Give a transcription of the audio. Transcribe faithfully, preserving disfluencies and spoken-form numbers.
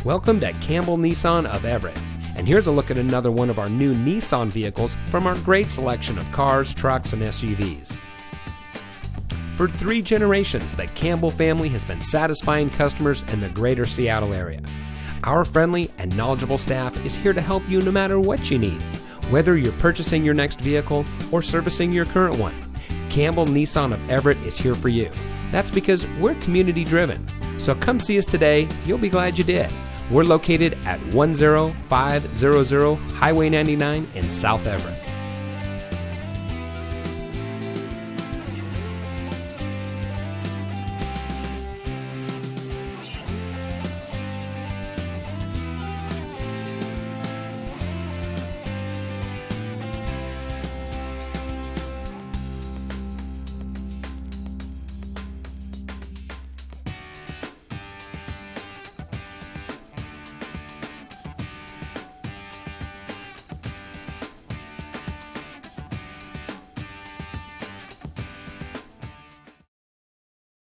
Welcome to Campbell Nissan of Everett, and here's a look at another one of our new Nissan vehicles from our great selection of cars, trucks, and S U Vs. For three generations, the Campbell family has been satisfying customers in the greater Seattle area. Our friendly and knowledgeable staff is here to help you no matter what you need, whether you're purchasing your next vehicle or servicing your current one. Campbell Nissan of Everett is here for you. That's because we're community driven. So come see us today. You'll be glad you did. We're located at one oh five hundred Highway ninety-nine in South Everett.